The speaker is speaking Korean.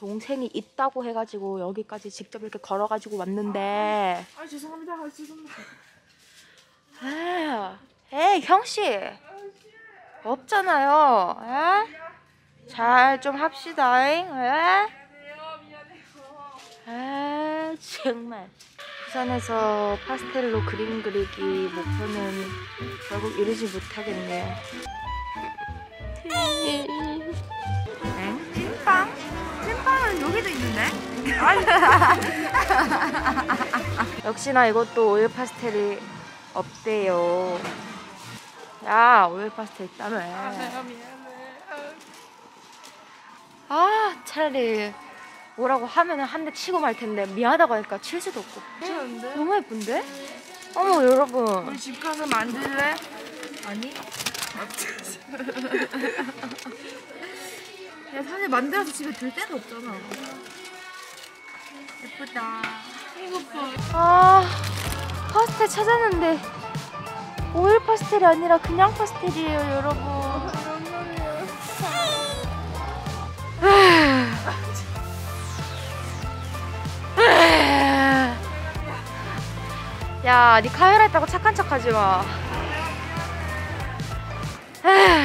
동생이 있다고 해가지고 여기까지 직접 이렇게 걸어가지고 왔는데. 아 죄송합니다. 아 죄송합니다. 에이 형씨 없잖아요. 잘 좀 합시다잉. 미안해요. 정말. 부산에서 파스텔로 그림 그리기 목표는 결국 이루지 못하겠네요. 찐빵? 찐빵은 여기도 있는데? 역시나 이것도 오일 파스텔이 없대요. 야, 오일 파스텔 있다며. 미안해. 차라리 뭐라고 하면은 한 대 치고 말 텐데 미안하다고 하니까 칠 수도 없고. 괜찮은데? 너무 예쁜데? 어머 여러분. 우리 집 가서 만들래? 아니? 야 사실 만들어서 집에 둘 데도 없잖아. 예쁘다. 이거 봐. 파스텔 찾았는데 오일 파스텔이 아니라 그냥 파스텔이에요, 여러분. 야, 니 카메라 있다고 착한 척 하지 마.